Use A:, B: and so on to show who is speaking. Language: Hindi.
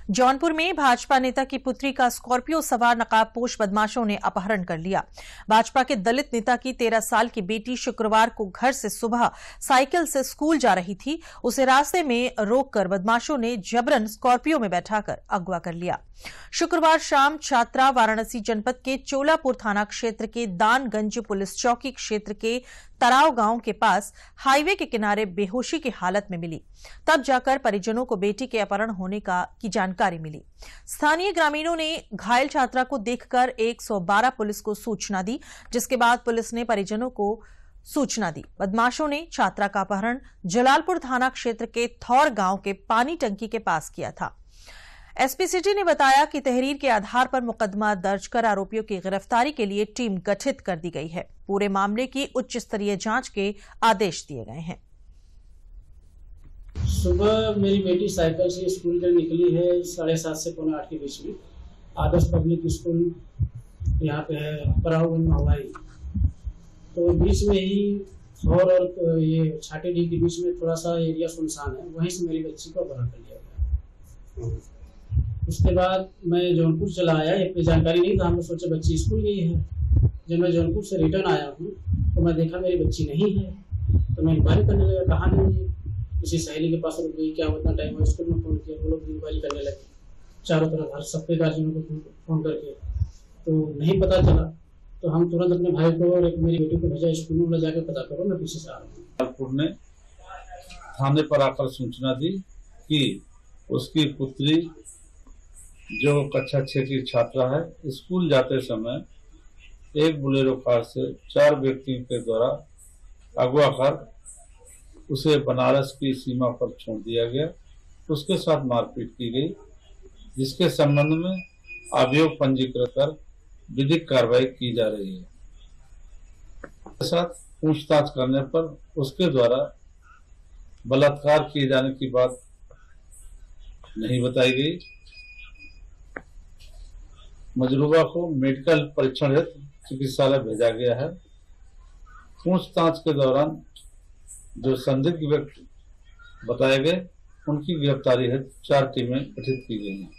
A: जौनपुर में भाजपा नेता की पुत्री का स्कॉर्पियो सवार नकाबपोश बदमाशों ने अपहरण कर लिया। भाजपा के दलित नेता की 13 साल की बेटी शुक्रवार को घर से सुबह साइकिल से स्कूल जा रही थी। उसे रास्ते में रोककर बदमाशों ने जबरन स्कॉर्पियो में बैठाकर अगवा कर लिया। शुक्रवार शाम छात्रा वाराणसी जनपद के चोलापुर थाना क्षेत्र के दानगंज पुलिस चौकी क्षेत्र के तराव गांव के पास हाईवे के किनारे बेहोशी की हालत में मिली। तब जाकर परिजनों को बेटी के अपहरण होने की जानकारी मिली। स्थानीय ग्रामीणों ने घायल छात्रा को देखकर 112 पुलिस को सूचना दी, जिसके बाद पुलिस ने परिजनों को सूचना दी। बदमाशों ने छात्रा का अपहरण जलालपुर थाना क्षेत्र के थौर गांव के पानी टंकी के पास किया था। एसपी सिटी ने बताया कि तहरीर के आधार पर मुकदमा दर्ज कर आरोपियों की गिरफ्तारी के लिए टीम गठित कर दी गई है। पूरे मामले की उच्च स्तरीय जांच के आदेश दिए गए हैं।
B: सुबह मेरी बेटी साइकिल से स्कूल के निकली है 7:30 से 7:45 के बीच में। आदर्श पब्लिक स्कूल यहाँ पे है पराहुगंज हवाई। तो बीच में ही थौर और ये छाटेडी के बीच में थोड़ा सा एरिया सुनसान है, वहीं से मेरी बच्ची को अपहरण कर लिया गया। उसके बाद मैं जौनपुर चला आया, इतनी जानकारी नहीं था, हमने सोचा बच्ची स्कूल गई है। जब मैं जौनपुर से रिटर्न आया हूँ तो मैं देखा मेरी बच्ची नहीं है। तो मैं इंक्वायरी करने लगा, कहाँ नहीं है। किसी सहेली के पास रुक गई, क्या उतना टाइम हुआ, स्कूल में फोन किया, वो लोग इंक्वायरी करने लगे चारों तरफ, हर सबके गार्जियनों को फोन करके, तो नहीं पता चला। तो हम तुरंत अपने भाई को और एक मेरी बेटी को भेजा स्कूल में, जाके पता करो, मैं पीछे से आ रहा हूँ।
C: ने थाने पर आकर सूचना दी कि उसकी पुत्री जो कक्षा 6 की छात्रा है, स्कूल जाते समय एक बोलेरो कार से 4 व्यक्तियों के द्वारा अगवा कर उसे बनारस की सीमा पर छोड़ दिया गया। उसके साथ मारपीट की गई, जिसके संबंध में अभियोग पंजीकृत कर विधिक कार्रवाई की जा रही है। साथ पूछताछ करने पर उसके द्वारा बलात्कार किए जाने की बात नहीं बताई गई। मजरूबा को मेडिकल परीक्षण हेतु चिकित्सालय भेजा गया है। पूछताछ के दौरान जो संदिग्ध व्यक्ति बताए गए, उनकी गिरफ्तारी हेतु 4 टीमें गठित की गई हैं।